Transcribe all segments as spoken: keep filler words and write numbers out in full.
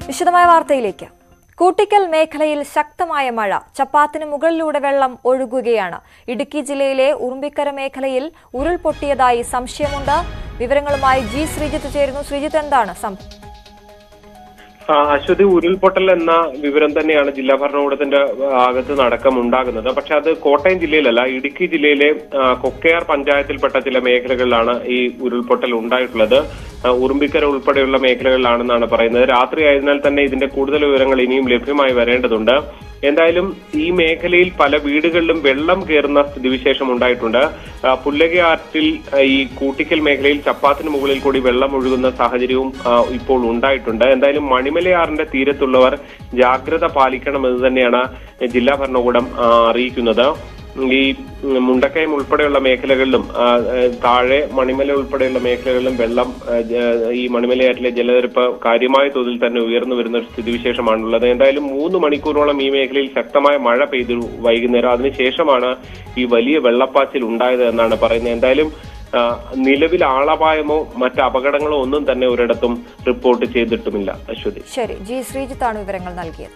വിശദമായ വാർത്തയിലേക്ക്. കൂട്ടിക്കൽ മേഖലയിൽ ശക്തമായ മഴ, ചപ്പാത്തിന് മുകളിലൂടെ വെള്ളം ഒഴുകുകയാണ്. ഇടുക്കി ജില്ലയിലെ ഉറുമ്പിക്കര മേഖലയിൽ ഉരുൾപൊട്ടിയതായി സംശയമുണ്ട്. വിവരങ്ങളുമായി ജി ശ്രീജിത്ത് ചേരുന്നു. ശ്രീജിത്ത്, എന്താണ് സംഭവം? അശ്വതി, ഉരുൾപൊട്ടൽ എന്ന വിവരം തന്നെയാണ് ജില്ലാ ഭരണകൂടത്തിന്റെ ഭാഗത്ത് നടക്കം ഉണ്ടാകുന്നത്. പക്ഷെ അത് കോട്ടയം ജില്ലയിലല്ല, ഇടുക്കി ജില്ലയിലെ കൊക്കയാർ പഞ്ചായത്തിൽപ്പെട്ട ചില മേഖലകളിലാണ് ഈ ഉരുൾപൊട്ടൽ ഉണ്ടായിട്ടുള്ളത്. ഉറുമ്പിക്കര ഉൾപ്പെടെയുള്ള മേഖലകളിലാണെന്നാണ് പറയുന്നത്. രാത്രി ആയതിനാൽ തന്നെ ഇതിന്റെ കൂടുതൽ വിവരങ്ങൾ ഇനിയും ലഭ്യമായി വരേണ്ടതുണ്ട്. എന്തായാലും ഈ മേഖലയിൽ പല വീടുകളിലും വെള്ളം കയറുന്ന സ്ഥിതിവിശേഷം ഉണ്ടായിട്ടുണ്ട്. പുല്ലകയാറ്റിൽ ഈ കൂട്ടിക്കൽ മേഖലയിൽ ചപ്പാത്തിന് മുകളിൽ കൂടി വെള്ളം ഒഴുകുന്ന സാഹചര്യവും ഇപ്പോൾ ഉണ്ടായിട്ടുണ്ട്. എന്തായാലും മണിമലയാറിന്റെ തീരത്തുള്ളവർ ജാഗ്രത പാലിക്കണമെന്ന് തന്നെയാണ് ജില്ലാ ഭരണകൂടം അറിയിക്കുന്നത്. ഈ മുണ്ടക്കയം ഉൾപ്പെടെയുള്ള മേഖലകളിലും താഴെ മണിമല ഉൾപ്പെടെയുള്ള മേഖലകളിലും വെള്ളം, ഈ മണിമലയാറ്റിലെ ജലനിരപ്പ് കാര്യമായ തോതിൽ തന്നെ ഉയർന്നു വരുന്ന ഒരു സ്ഥിതിവിശേഷമാണുള്ളത്. എന്തായാലും മൂന്ന് മണിക്കൂറോളം ഈ മേഖലയിൽ ശക്തമായ മഴ പെയ്തു വൈകുന്നേരം. അതിനുശേഷമാണ് ഈ വലിയ വെള്ളപ്പാച്ചിൽ ഉണ്ടായത് എന്നാണ് പറയുന്നത്. എന്തായാലും നിലവിൽ ആളപായമോ മറ്റ് അപകടങ്ങളോ ഒന്നും തന്നെ ഒരിടത്തും റിപ്പോർട്ട് ചെയ്തിട്ടുമില്ല. അശ്വതി. ശരി, ജി ശ്രീജിത്താണ് വിവരങ്ങൾ നൽകിയത്.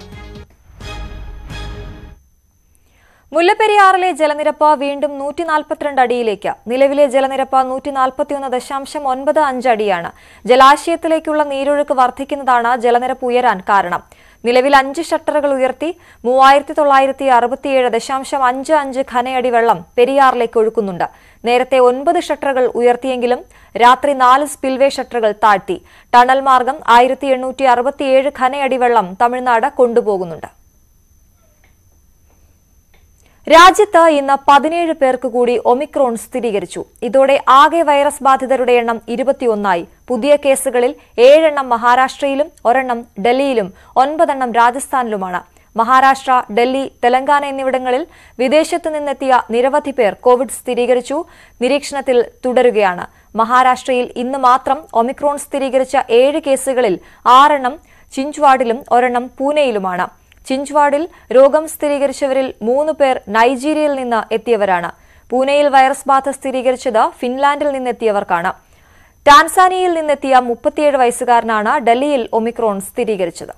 മുല്ലപ്പെരിയാറിലെ ജലനിരപ്പ് വീണ്ടും നൂറ്റി നാൽപ്പത്തിരണ്ട് അടിയിലേക്ക്. നിലവിലെ ജലനിരപ്പ് നൂറ്റി നാൽപ്പത്തിയൊന്ന് ദശാംശം ഒൻപത് അഞ്ച് അടിയാണ്. ജലാശയത്തിലേക്കുള്ള നീരൊഴുക്ക് വർദ്ധിക്കുന്നതാണ് ജലനിരപ്പ് ഉയരാൻ കാരണം. നിലവിൽ അഞ്ച് ഷട്ടറുകൾ ഉയർത്തി മൂവായിരത്തി തൊള്ളായിരത്തി അറുപത്തിയേഴ് ദശാംശം അഞ്ച് അഞ്ച് ഘനയടി വെള്ളം പെരിയാറിലേക്ക് ഒഴുക്കുന്നുണ്ട്. നേരത്തെ ഒൻപത് ഷട്ടറുകൾ ഉയർത്തിയെങ്കിലും രാത്രി നാല് സ്പിൽവേ ഷട്ടറുകൾ താഴ്ത്തി. ടണൽ മാർഗം ആയിരത്തി എണ്ണൂറ്റി അറുപത്തിയേഴ് ഘനയടി വെള്ളം തമിഴ്നാട് കൊണ്ടുപോകുന്നുണ്ട്. രാജ്യത്ത് ഇന്ന് പതിനേഴ് പേർക്ക് കൂടി ഒമിക്രോൺ സ്ഥിരീകരിച്ചു. ഇതോടെ ആകെ വൈറസ് ബാധിതരുടെ എണ്ണം ഇരുപത്തിയൊന്നായി. പുതിയ കേസുകളിൽ ഏഴെണ്ണം മഹാരാഷ്ട്രയിലും ഒരെണ്ണം ഡൽഹിയിലും ഒൻപതെണ്ണം രാജസ്ഥാനിലുമാണ്. മഹാരാഷ്ട്ര, ഡൽഹി, തെലങ്കാന എന്നിവിടങ്ങളിൽ വിദേശത്തു നിന്നെത്തിയ നിരവധി പേർ കോവിഡ് സ്ഥിരീകരിച്ചു. നിരീക്ഷണത്തിൽ തുടരുകയാണ്. മഹാരാഷ്ട്രയിൽ ഇന്ന് മാത്രം ഒമിക്രോൺ സ്ഥിരീകരിച്ച ഏഴ് കേസുകളിൽ ആറെണ്ണം ചിഞ്ച്വാഡിലും ഒരെണ്ണം പൂനെയിലുമാണ്. ചിഞ്ച്വാഡിൽ രോഗം സ്ഥിരീകരിച്ചവരിൽ മൂന്ന് പേർ നൈജീരിയയിൽ നിന്ന് എത്തിയവരാണ്. പൂനെയിൽ വൈറസ് ബാധ സ്ഥിരീകരിച്ചത് ഫിൻലാൻഡിൽ നിന്നെത്തിയവർക്കാണ്. ടാൻസാനിയയിൽ നിന്നെത്തിയ മുപ്പത്തിയേഴ് വയസ്സുകാരനാണ് ഡൽഹിയിൽ ഒമിക്രോൺ സ്ഥിരീകരിച്ചത്.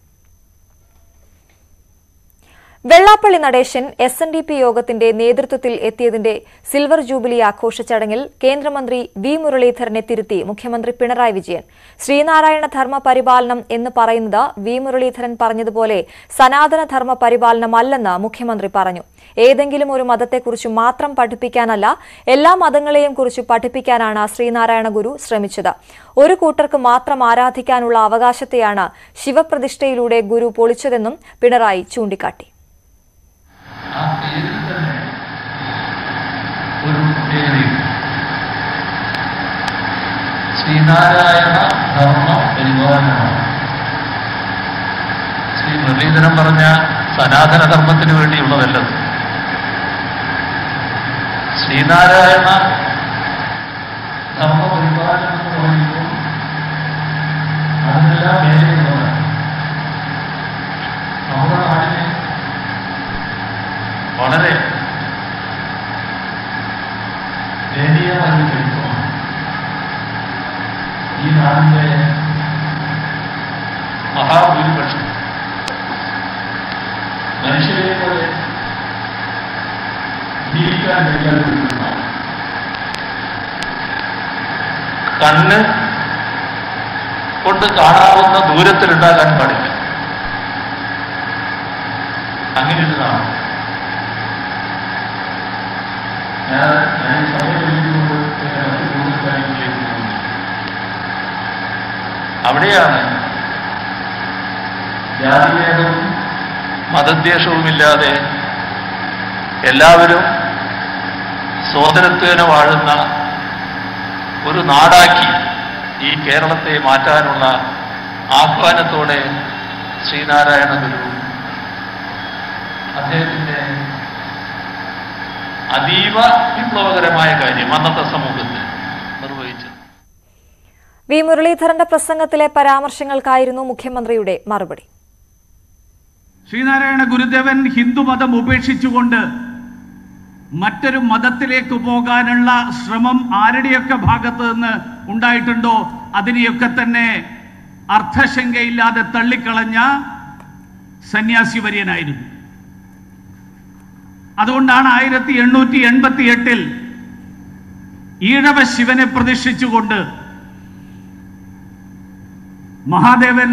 Vellappally Natesan S N D P യോഗത്തിന്റെ നേതൃത്വത്തിൽ എത്തിയതിന്റെ സിൽവർ ജൂബിലി ആഘോഷ ചടങ്ങിൽ കേന്ദ്രമന്ത്രി വി മുരളീധരനെ തിരുത്തി മുഖ്യമന്ത്രി പിണറായി വിജയൻ. ശ്രീനാരായണ ധർമ്മ പരിപാലനം എന്ന് പറയുന്നത് വി മുരളീധരൻ പറഞ്ഞതുപോലെ സനാതന ധർമ്മ പരിപാലനമല്ലെന്ന് മുഖ്യമന്ത്രി പറഞ്ഞു. ഏതെങ്കിലും ഒരു മതത്തെക്കുറിച്ച് മാത്രം പഠിപ്പിക്കാനല്ല, എല്ലാ മതങ്ങളെയും കുറിച്ച് പഠിപ്പിക്കാനാണ് ശ്രീനാരായണ ഗുരു ശ്രമിച്ചത്. ഒരു കൂട്ടർക്ക് മാത്രം ആരാധിക്കാനുള്ള അവകാശത്തെയാണ് ശിവപ്രതിഷ്ഠയിലൂടെ ഗുരു പൊളിച്ചതെന്നും പിണറായി ചൂണ്ടിക്കാട്ടി. ആ പേരിൽ തന്നെ ഒരു പ്രത്യേകതയും ശ്രീനാരായണ ധർമ്മ പരിപാലനമാണ്. ശ്രീ മുരളീധരൻ പറഞ്ഞ സനാതന ധർമ്മത്തിന് വേണ്ടിയുള്ളതല്ലത്. ശ്രീനാരായണ ധർമ്മ പരിപാലനം എന്ന് പറയുമ്പോൾ അതിനെല്ലാം മേലെയുള്ളതാണ്. നമ്മുടെ നാടിനെ വളരെ ദയനീയമായ ചരിത്രമാണ്. ഈ നാടിന്റെ മഹാഭൂരിപക്ഷം മനുഷ്യരെ പോലെ ജീവിക്കാൻ കഴിയാതിരിക്കുന്ന, കണ്ണ് കൊണ്ട് കാണാവുന്ന ദൂരത്തിലുണ്ടാകാൻ പാടില്ല. അങ്ങനെ ഒരു നാട്. ഞാൻ ഞാൻ സമയമെടുക്കുമ്പോൾ മറ്റു കൂടുതൽ കാര്യങ്ങളിലേക്ക് പോകുന്നു. അവിടെയാണ് ജാതിഭേദവും മതദ്വേഷവുമില്ലാതെ എല്ലാവരും സോദരത്വേന വാഴുന്ന ഒരു നാടാക്കി ഈ കേരളത്തെ മാറ്റാനുള്ള ആഹ്വാനത്തോടെ ശ്രീനാരായണ ഗുരു അദ്ദേഹത്തിന്റെ അതീവ വിപ്ലവകരമായ കാര്യം അന്നത്തെ സമൂഹത്തിൽ നിർവഹിച്ചു. വി മുരളീധരന്റെ പ്രസംഗത്തിലെ പരാമർശങ്ങൾക്കായിരുന്നു മുഖ്യമന്ത്രിയുടെ മറുപടി. ശ്രീനാരായണ ഗുരുദേവൻ ഹിന്ദുമതം ഉപേക്ഷിച്ചുകൊണ്ട് മറ്റൊരു മതത്തിലേക്ക് പോകാനുള്ള ശ്രമം ആരുടെയൊക്കെ ഭാഗത്ത് നിന്ന് ഉണ്ടായിട്ടുണ്ടോ അതിനെയൊക്കെ തന്നെ അർത്ഥശങ്കയില്ലാതെ തള്ളിക്കളഞ്ഞ സന്യാസി വര്യനായിരുന്നു. അതുകൊണ്ടാണ് ആയിരത്തി എണ്ണൂറ്റി എൺപത്തി എട്ടിൽ ഈഴവ ശിവനെ പ്രതിഷ്ഠിച്ചുകൊണ്ട് മഹാദേവൻ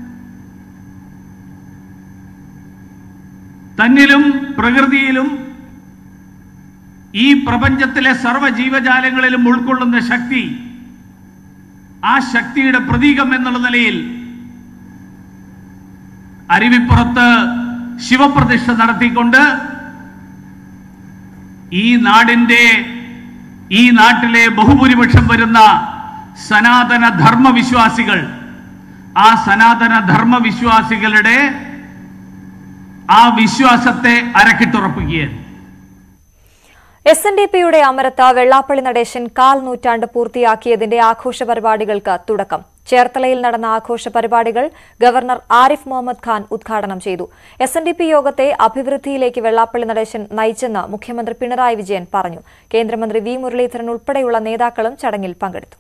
തന്നിലും പ്രകൃതിയിലും ഈ പ്രപഞ്ചത്തിലെ സർവ്വജീവജാലങ്ങളിലും ഉൾക്കൊള്ളുന്ന ശക്തി, ആ ശക്തിയുടെ പ്രതീകം എന്നുള്ള നിലയിൽ അരുവിപ്പുറത്ത് ശിവപ്രതിഷ്ഠ നടത്തിക്കൊണ്ട് ഈ നാടിന്റെ ഈ നാട്ടിലെ ബഹുഭൂരിപക്ഷം വരുന്ന സനാതന ധർമ്മവിശ്വാസികൾ, ആ സനാതന ധർമ്മവിശ്വാസികളുടെ ആ വിശ്വാസത്തെ അരക്കിട്ടുറപ്പിക്കുകയാണ്. എസ് എൻ ഡി പിയുടെ അമരത്ത് വെള്ളാപ്പള്ളി നടേശൻ കാൽ നൂറ്റാണ്ട് പൂർത്തിയാക്കിയതിന്റെ ആഘോഷ പരിപാടികൾക്ക് തുടക്കം. ചേർത്തലയിൽ നടന്ന ആഘോഷ പരിപാടികൾ ഗവർണർ ആരിഫ് മുഹമ്മദ് ഖാൻ ഉദ്ഘാടനം ചെയ്തു. എസ് എൻ ഡി പി യോഗത്തെ അഭിവൃദ്ധിയിലേക്ക് വെള്ളാപ്പള്ളി നടേശൻ നയിച്ചെന്ന് മുഖ്യമന്ത്രി പിണറായി വിജയൻ പറഞ്ഞു. കേന്ദ്രമന്ത്രി വി മുരളീധരൻ ഉൾപ്പെടെയുള്ള നേതാക്കളും ചടങ്ങിൽ പങ്കെടുത്തു.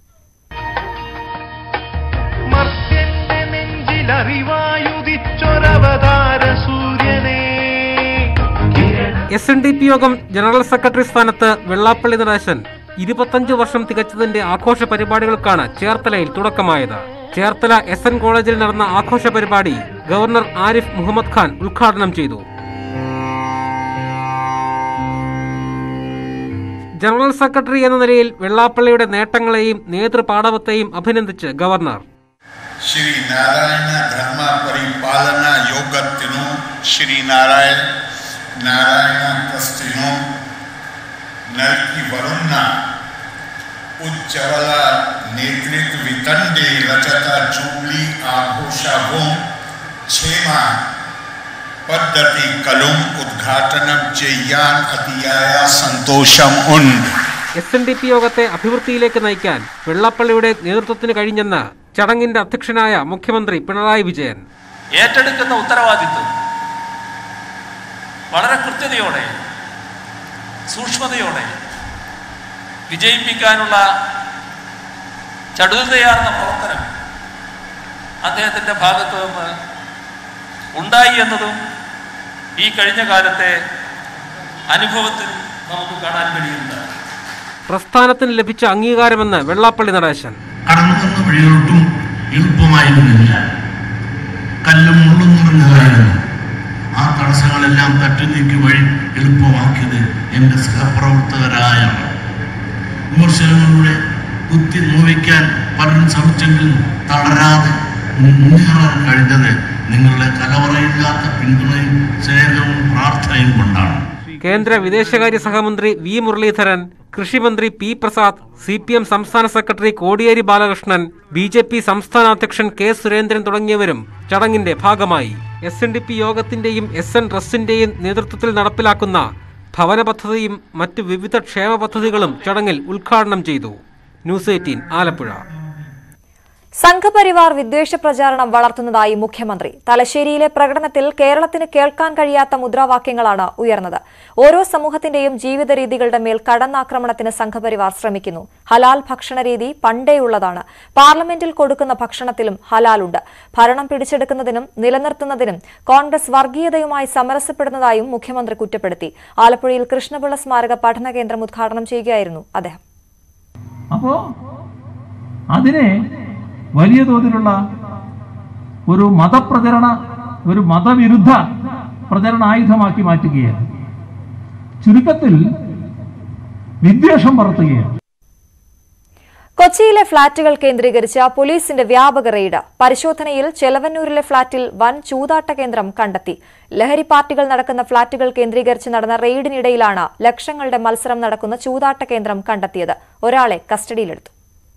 എസ് എൻ ഡി പി യോഗം ജനറൽ സെക്രട്ടറി സ്ഥാനത്ത് വെള്ളാപ്പള്ളി നടേശൻ ഇരുപത്തഞ്ച് വർഷം തികച്ചതിന്റെ ആഘോഷ പരിപാടികൾക്കാണ് ചേർത്തലയിൽ തുടക്കമായത്. ചേർത്തല എസ് എൻ കോളേജിൽ നടന്ന ആഘോഷ പരിപാടി ഗവർണർ ആരിഫ് മുഹമ്മദ് ഖാൻ ഉദ്ഘാടനം ചെയ്തു. ജനറൽ സെക്രട്ടറി എന്ന നിലയിൽ വെള്ളാപ്പള്ളിയുടെ നേട്ടങ്ങളെയും നേതൃപാടവത്തെയും അഭിനന്ദിച്ച് ഗവർണർ ശ്രീ നാരായണ ധർമ്മ പരിപാലന യോഗത്തിനു ശ്രീ നാരായണ നാരായണ ട്രസ്റ്റിനു നൽകി വരുന്ന ഉജ്ജ്വല നേതൃത്വത്തിന്റെ രജത ജൂബിലി ആഘോഷവും ക്ഷേമ പദ്ധതികളും ഉദ്ഘാടനം ചെയ്യാൻ അതിയായ സന്തോഷം ഉണ്ട്. എസ് എൻ ഡി പി യോഗത്തെ അഭിവൃദ്ധിയിലേക്ക് നയിക്കാൻ വെള്ളാപ്പള്ളിയുടെ നേതൃത്വത്തിന് കഴിഞ്ഞെന്ന് ചടങ്ങിന്റെ അധ്യക്ഷനായ മുഖ്യമന്ത്രി പിണറായി വിജയൻ ഏറ്റെടുക്കുന്ന ഉത്തരവാദിത്വം വളരെ കൃത്യതയോടെ സൂക്ഷ്മതയോടെ വിജയിപ്പിക്കാനുള്ള ചടുലതയാർന്ന പ്രവർത്തനം അദ്ദേഹത്തിൻ്റെ ഭാഗത്തു നിന്ന് ഉണ്ടായി എന്നതും ഈ കഴിഞ്ഞ കാലത്തെ അനുഭവത്തിൽ നമുക്ക് കാണാൻ കഴിയുന്നത്. പ്രസ്ഥാനത്തിന് ലഭിച്ച അംഗീകാരമെന്ന് വെള്ളാപ്പള്ളി നടേശൻ കടന്നുവന്ന വഴിയോട്ടും എളുപ്പമായിരുന്നില്ല, കല്ലും മുള്ളും നിറഞ്ഞതായിരുന്നു. ആ തടസ്സങ്ങളെല്ലാം തട്ടി നീക്കി വഴി എളുപ്പമാക്കിയത് എൻ്റെ സഹപ്രവർത്തകരായ വിമർശനങ്ങളുടെ കുത്തി നോവിക്കാൻ പലരും ശ്രമിച്ചെങ്കിലും തളരാതെ മുന്നേറാൻ കഴിഞ്ഞത് നിങ്ങളുടെ കലവറയില്ലാത്ത പിന്തുണയും സ്നേഹവും പ്രാർത്ഥനയും കൊണ്ടാണ്. കേന്ദ്ര വിദേശകാര്യ സഹമന്ത്രി വി മുരളീധരൻ, കൃഷിമന്ത്രി P Prasad, C P M സംസ്ഥാന സെക്രട്ടറി Kodiyeri Balakrishnan, B J P സംസ്ഥാന അധ്യക്ഷൻ കെ സുരേന്ദ്രൻ തുടങ്ങിയവരും ചടങ്ങിന്റെ ഭാഗമായി. എസ് എൻ ഡി പി യോഗത്തിന്റെയും എസ് എൻ ട്രസ്റ്റിന്റെയും നേതൃത്വത്തിൽ നടപ്പിലാക്കുന്ന ഭവന പദ്ധതിയും മറ്റു വിവിധ ക്ഷേമ പദ്ധതികളും ചടങ്ങിൽ ഉദ്ഘാടനം ചെയ്തു. News eighteen Alappuzha. സംഘപരിവാർ വിദ്വേഷ പ്രചാരണം വളർത്തുന്നതായി മുഖ്യമന്ത്രി. തലശ്ശേരിയിലെ പ്രകടനത്തിൽ കേരളത്തിന് കേൾക്കാൻ കഴിയാത്ത മുദ്രാവാക്യങ്ങളാണ് ഉയർന്നത്. ഓരോ സമൂഹത്തിന്റെയും ജീവിത രീതികളുടെ മേൽ കടന്നാക്രമണത്തിന് സംഘപരിവാർ ശ്രമിക്കുന്നു. ഹലാൽ ഭക്ഷണരീതി പണ്ടേയുള്ളതാണ്. പാർലമെന്റിൽ കൊടുക്കുന്ന ഭക്ഷണത്തിലും ഹലാലുണ്ട്. ഭരണം പിടിച്ചെടുക്കുന്നതിനും നിലനിർത്തുന്നതിനും കോൺഗ്രസ് വർഗീയതയുമായി സമരസപ്പെടുന്നതായും മുഖ്യമന്ത്രി കുറ്റപ്പെടുത്തി. ആലപ്പുഴയിൽ കൃഷ്ണപിള്ള സ്മാരക പഠന കേന്ദ്രം ഉദ്ഘാടനം ചെയ്യുകയായിരുന്നു അദ്ദേഹം. അപ്പോ അതിനെ വലിയ തോതിലുള്ള ഒരു മതപ്രചരണ ഒരു മതവിരുദ്ധ പ്രചരണ ആയുധമാക്കി മാറ്റുകയാണ്. ചുരുക്കത്തിൽ വിദ്വേഷം വളർത്തുകയാണ്. കൊച്ചിയിലെ ഫ്ളാറ്റുകൾ കേന്ദ്രീകരിച്ച പോലീസിന്റെ വ്യാപക റെയ്ഡ്. പരിശോധനയിൽ ചെലവന്നൂരിലെ ഫ്ളാറ്റിൽ വൻ ചൂതാട്ട കേന്ദ്രം കണ്ടെത്തി. ലഹരി പാർട്ടികൾ നടക്കുന്ന ഫ്ളാറ്റുകൾ കേന്ദ്രീകരിച്ച് നടന്ന റെയ്ഡിനിടയിലാണ് ലക്ഷങ്ങളുടെ മത്സരം നടക്കുന്ന ചൂതാട്ട കേന്ദ്രം കണ്ടെത്തിയത്. ഒരാളെ കസ്റ്റഡിയിലെടുത്തു.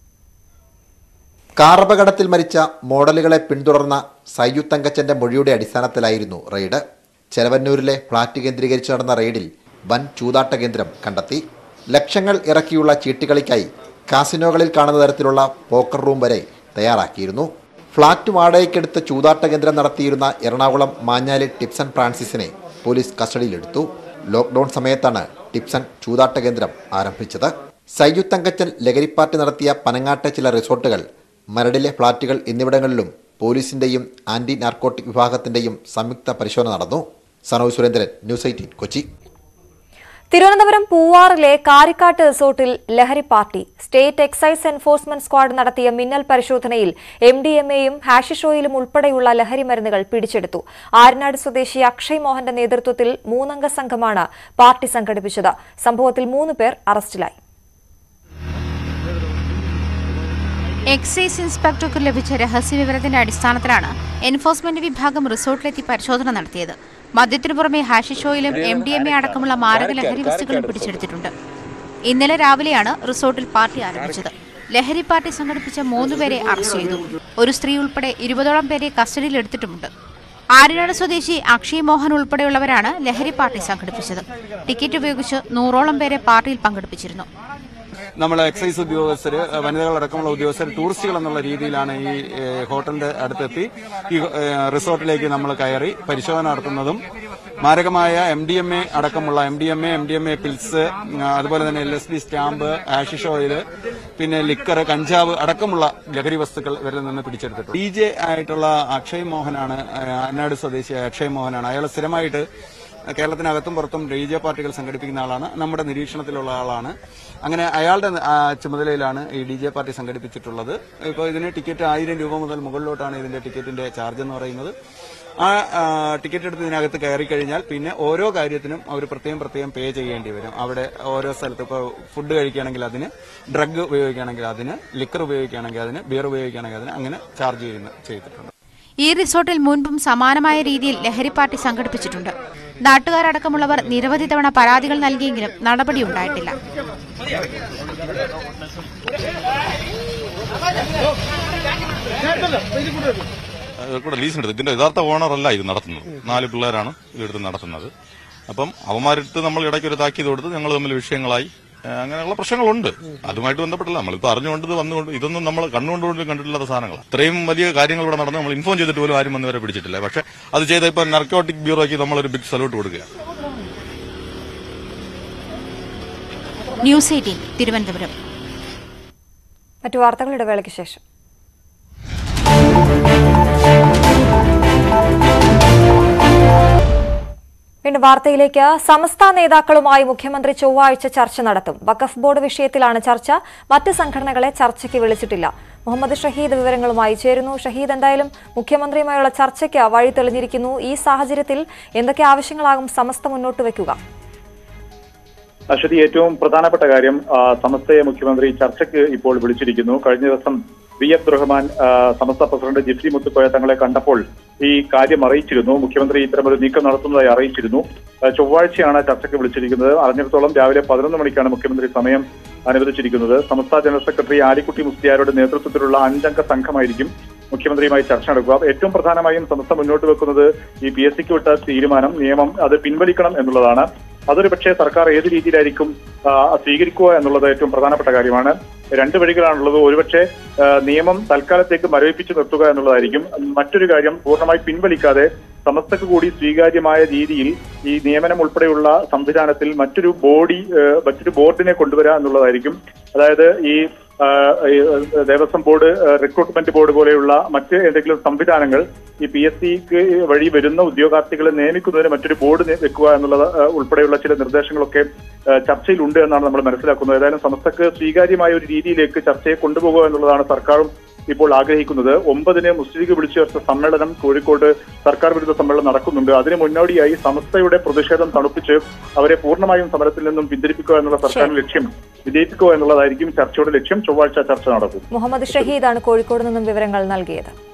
കാറപകടത്തിൽ മരിച്ച മോഡലുകളെ പിന്തുടർന്ന സയ്യു തങ്കച്ചന്റെ മൊഴിയുടെ അടിസ്ഥാനത്തിലായിരുന്നു റെയ്ഡ്. ചെലവന്നൂരിലെ ഫ്ളാറ്റ് കേന്ദ്രീകരിച്ച് നടന്ന റെയ്ഡിൽ വൻ ചൂതാട്ട കേന്ദ്രം കണ്ടെത്തി. ലക്ഷങ്ങൾ ഇറക്കിയുള്ള ചീട്ടുകളിക്കായി കാസിനോകളിൽ കാണുന്ന തരത്തിലുള്ള പോക്കർ റൂം വരെ തയ്യാറാക്കിയിരുന്നു. ഫ്ളാറ്റ് വാടകയ്ക്കെടുത്ത് ചൂതാട്ട കേന്ദ്രം നടത്തിയിരുന്ന എറണാകുളം മാഞ്ഞാലി ടിപ്സൺ ഫ്രാൻസിസിനെ പോലീസ് കസ്റ്റഡിയിലെടുത്തു. ലോക്ക്ഡൌൺ സമയത്താണ് ടിപ്സൺ ചൂതാട്ട കേന്ദ്രം ആരംഭിച്ചത്. സയ്യു തങ്കച്ചൻ ലഹരി പാർട്ടി നടത്തിയ പനങ്ങാട്ടെ ചില റിസോർട്ടുകൾ മരടിലെ ഫ്ളാറ്റുകൾ എന്നിവിടങ്ങളിലും പോലീസിന്റെയും ആന്റി നാർക്കോട്ടിക് വിഭാഗത്തിന്റെയും സംയുക്ത പരിശോധന നടന്നു. Sanoj Surendran, News Eighteen, Kochi. തിരുവനന്തപുരം പൂവാറിലെ കാരിക്കാട്ട് റിസോർട്ടിൽ ലഹരി party. State excise enforcement squad നടത്തിയ മിന്നൽ പരിശോധനയിൽ എം ഡി എം എയും ഹാഷിഷ് ഓയിലും ഉൾപ്പെടെയുള്ള ലഹരി മരുന്നുകൾ പിടിച്ചെടുത്തു. ആരനാട് സ്വദേശി അക്ഷയ് മോഹന്റെ നേതൃത്വത്തിൽ മൂന്നംഗ സംഘമാണ് പാർട്ടി സംഘടിപ്പിച്ചത്. സംഭവത്തിൽ മൂന്ന് പേർ അറസ്റ്റിലായി. എക്സൈസ് ഇൻസ്പെക്ടർക്ക് ലഭിച്ച രഹസ്യവിവരത്തിന്റെ അടിസ്ഥാനത്തിലാണ് എൻഫോഴ്സ്മെന്റ് വിഭാഗം റിസോർട്ടിലെത്തി പരിശോധന നടത്തിയത്. മദ്യത്തിനു പുറമെ ഹാഷിഷ് ഓയിലും എം ഡി എം എ അടക്കമുള്ള മാരക ലഹരി വസ്തുക്കളും പിടിച്ചെടുത്തിട്ടുണ്ട്. ഇന്നലെ രാവിലെയാണ് റിസോർട്ടിൽ പാർട്ടി ആരംഭിച്ചത്. ലഹരി പാർട്ടി സംഘടിപ്പിച്ച മൂന്നുപേരെ അറസ്റ്റ് ചെയ്തു. ഒരു സ്ത്രീ ഉൾപ്പെടെ ഇരുപതോളം പേരെ കസ്റ്റഡിയിലെടുത്തിട്ടുമുണ്ട്. ആര്യനാട് സ്വദേശി അക്ഷയ് മോഹൻ ഉൾപ്പെടെയുള്ളവരാണ് ലഹരി പാർട്ടി സംഘടിപ്പിച്ചത്. ടിക്കറ്റ് ഉപയോഗിച്ച് നൂറോളം പേരെ പാർട്ടിയിൽ പങ്കെടുപ്പിച്ചിരുന്നു. നമ്മൾ എക്സൈസ് ഉദ്യോഗസ്ഥർ, വനിതകളടക്കമുള്ള ഉദ്യോഗസ്ഥർ ടൂറിസ്റ്റുകൾ എന്നുള്ള രീതിയിലാണ് ഈ ഹോട്ടലിന്റെ അടുത്തെത്തി ഈ റിസോർട്ടിലേക്ക് നമ്മൾ കയറി പരിശോധന നടത്തുന്നതും മാരകമായ എം ഡി എം എ അടക്കമുള്ള M D M A M D M A pills, അതുപോലെ തന്നെ L S D stamp, hashish oil, പിന്നെ ലിക്കർ, കഞ്ചാവ് അടക്കമുള്ള ലഹരി വസ്തുക്കൾ ഇവരിൽ നിന്ന് പിടിച്ചെടുത്തിട്ടുണ്ട്. ഡി ജെ ആയിട്ടുള്ള അക്ഷയ് മോഹനാണ്, അന്നാട് സ്വദേശിയായ അക്ഷയ് മോഹനാണ്. അയാൾ സ്ഥിരമായിട്ട് കേരളത്തിനകത്തും പുറത്തും ഡി ജെ പാർട്ടികൾ സംഘടിപ്പിക്കുന്ന ആളാണ്. നമ്മുടെ നിരീക്ഷണത്തിലുള്ള ആളാണ്. അങ്ങനെ അയാളുടെ ചുമതലയിലാണ് ഈ ഡി ജെ പാർട്ടി സംഘടിപ്പിച്ചിട്ടുള്ളത്. ഇപ്പോൾ ഇതിന് ടിക്കറ്റ് ആയിരം രൂപ മുതൽ മുകളിലോട്ടാണ് ഇതിന്റെ ടിക്കറ്റിന്റെ ചാർജ് എന്ന് പറയുന്നത്. ആ ടിക്കറ്റ് എടുത്ത് ഇതിനകത്ത് കയറി കഴിഞ്ഞാൽ പിന്നെ ഓരോ കാര്യത്തിനും അവർ പ്രത്യേകം പ്രത്യേകം പേ ചെയ്യേണ്ടി വരും. അവിടെ ഓരോ സ്ഥലത്ത് ഇപ്പോൾ ഫുഡ് കഴിക്കുകയാണെങ്കിൽ അതിന്, ഡ്രഗ് ഉപയോഗിക്കുകയാണെങ്കിൽ അതിന്, ലിക്കർ ഉപയോഗിക്കുകയാണെങ്കിൽ അതിന്, ബിയർ ഉപയോഗിക്കുകയാണെങ്കിൽ അതിന്, അങ്ങനെ ചാർജ് ചെയ്യുന്ന ചെയ്തിട്ടുണ്ട്. ഈ റിസോർട്ടിൽ മുൻപും സമാനമായ രീതിയിൽ ലഹരി പാർട്ടി സംഘടിപ്പിച്ചിട്ടുണ്ട്. നാട്ടുകാരടക്കമുള്ളവർ നിരവധി തവണ പരാതികൾ നൽകിയെങ്കിലും നടപടിയുണ്ടായിട്ടില്ല. ലീസിനെടുത്ത് ഇതിന്റെ യഥാർത്ഥ ഓണറല്ല ഇത് നടത്തുന്നത്. നാല് പിള്ളേരാണ് ഇതെടുത്ത് നടത്തുന്നത്. അപ്പം അവന്മാരെടുത്ത് നമ്മൾ ഇടയ്ക്ക് ഒരു താക്കീത് കൊടുത്ത് ഞങ്ങൾ തമ്മിൽ വിഷയങ്ങളായി, അങ്ങനെയുള്ള പ്രശ്നങ്ങളുണ്ട്. അതുമായിട്ട് ബന്ധപ്പെട്ടില്ല. നമ്മളിപ്പോൾ അറിഞ്ഞുകൊണ്ട് വന്നുകൊണ്ട് ഇതൊന്നും നമ്മൾ കണ്ണുകൊണ്ടുപോലും കണ്ടിട്ടില്ലാത്ത സാധനങ്ങളാണ്. ഇത്രയും വലിയ കാര്യങ്ങൾ ഇവിടെ നടന്ന് നമ്മൾ ഇൻഫോം ചെയ്തിട്ട് പോലും ആരും വന്നവരെ പിടിച്ചിട്ടില്ല. പക്ഷെ അത് ചെയ്ത ഇപ്പൊ നർക്കോട്ടിക് ബ്യൂറോയ്ക്ക് നമ്മളൊരു ബിഗ് സല്യൂട്ട് കൊടുക്കുക. News Eighteen Thiruvananthapuram. മറ്റു വാർത്തകളുടെ വേളയ്ക്ക് ശേഷം വീണ്ടും വാർത്തയിലേക്ക്. സമസ്ത നേതാക്കളുമായി മുഖ്യമന്ത്രി ചൊവ്വാഴ്ച ചർച്ച നടത്തും. വഖഫ് ബോർഡ് വിഷയത്തിലാണ് ചർച്ച. മറ്റ് സംഘടനകളെ ചർച്ചയ്ക്ക് വിളിച്ചിട്ടില്ല. മുഹമ്മദ് ഷഹീദ് വിവരങ്ങളുമായി ചേരുന്നു. ഷഹീദ്, എന്തായാലും മുഖ്യമന്ത്രിയുമായുള്ള ചർച്ചയ്ക്ക് വഴി തെളിഞ്ഞിരിക്കുന്നു. ഈ സാഹചര്യത്തിൽ എന്തൊക്കെ ആവശ്യങ്ങളാകും സമസ്ത മുന്നോട്ട് വയ്ക്കുക? അശ്വതി, ഏറ്റവും പ്രധാനപ്പെട്ട കാര്യം സമസ്തയെ മുഖ്യമന്ത്രി ചർച്ചയ്ക്ക് ഇപ്പോൾ വിളിച്ചിരിക്കുന്നു. കഴിഞ്ഞ ദിവസം വി അബ്ദുറഹ്മാൻ സമസ്ത പ്രസിഡന്റ് ജിഫ്രി മുത്തുക്കോയ തങ്ങളെ കണ്ടപ്പോൾ ഈ കാര്യം അറിയിച്ചിരുന്നു. മുഖ്യമന്ത്രി ഇത്തരമൊരു നീക്കം നടത്തുന്നതായി അറിയിച്ചിരുന്നു. ചൊവ്വാഴ്ചയാണ് ചർച്ചയ്ക്ക് വിളിച്ചിരിക്കുന്നത്. അറിഞ്ഞിടത്തോളം രാവിലെ പതിനൊന്ന് മണിക്കാണ് മുഖ്യമന്ത്രി സമയം അനുവദിച്ചിരിക്കുന്നത്. സമസ്ത ജനറൽ സെക്രട്ടറി ആലിക്കുട്ടി മുസ്ലിയാരുടെ നേതൃത്വത്തിലുള്ള അഞ്ചംഗ സംഘമായിരിക്കും മുഖ്യമന്ത്രിയുമായി ചർച്ച നടക്കുക. ഏറ്റവും പ്രധാനമായും സമസ്ത മുന്നോട്ട് വെക്കുന്നത് ഈ പി എസ് സിക്ക് വിട്ട തീരുമാനം, നിയമം അത് പിൻവലിക്കണം എന്നുള്ളതാണ്. അതൊരു പക്ഷേ സർക്കാർ ഏത് രീതിയിലായിരിക്കും സ്വീകരിക്കുക എന്നുള്ളത് ഏറ്റവും പ്രധാനപ്പെട്ട കാര്യമാണ്. രണ്ട് വഴികളാണുള്ളത്. ഒരുപക്ഷെ നിയമം തൽക്കാലത്തേക്ക് മരവിപ്പിച്ചു നിർത്തുക എന്നുള്ളതായിരിക്കും. മറ്റൊരു കാര്യം, പൂർണ്ണമായി പിൻവലിക്കാതെ സമസ്തക്ക് കൂടി സ്വീകാര്യമായ രീതിയിൽ ഈ നിയമനം ഉൾപ്പെടെയുള്ള സംവിധാനത്തിൽ മറ്റൊരു ബോഡി മറ്റൊരു ബോർഡിനെ കൊണ്ടുവരിക എന്നുള്ളതായിരിക്കും. അതായത് ഈ ദേവസ്വം ബോർഡ്, റിക്രൂട്ട്മെന്റ് ബോർഡ് പോലെയുള്ള മറ്റ് ഏതെങ്കിലും സംവിധാനങ്ങൾ ഈ പി എസ് സിക്ക് വഴി വരുന്ന ഉദ്യോഗാർത്ഥികളെ നിയമിക്കുന്നതിന് മറ്റൊരു ബോർഡ് വെക്കുക എന്നുള്ളത് ഉൾപ്പെടെയുള്ള ചില നിർദ്ദേശങ്ങളൊക്കെ ചർച്ചയിലുണ്ട് എന്നാണ് നമ്മൾ മനസ്സിലാക്കുന്നത്. ഏതായാലും സമസ്തക്ക് സ്വീകാര്യമായ ഒരു രീതിയിലേക്ക് ചർച്ചയെ കൊണ്ടുപോകുക എന്നുള്ളതാണ് സർക്കാരും ഇപ്പോൾ ആഗ്രഹിക്കുന്നത്. ഒമ്പതിന് മുസ്ലിം ലീഗ് വിളിച്ചു ചേർത്ത സമ്മേളനം കോഴിക്കോട് സർക്കാർ വിരുദ്ധ സമ്മേളനം നടക്കുന്നുണ്ട്. അതിന് മുന്നോടിയായി സമസ്തയുടെ പ്രതിഷേധം തണുപ്പിച്ച് അവരെ പൂർണ്ണമായും സമരത്തിൽ നിന്നും പിന്തിരിപ്പിക്കുക എന്നുള്ള സർക്കാരിന്റെ ലക്ഷ്യം വിജയിപ്പിക്കുക എന്നുള്ളതായിരിക്കും ചർച്ചയുടെ ലക്ഷ്യം. ചൊവ്വാഴ്ച ചർച്ച നടക്കും. മുഹമ്മദ് ഷഹീദാണ് കോഴിക്കോട് നിന്നും വിവരങ്ങൾ നൽകിയത്.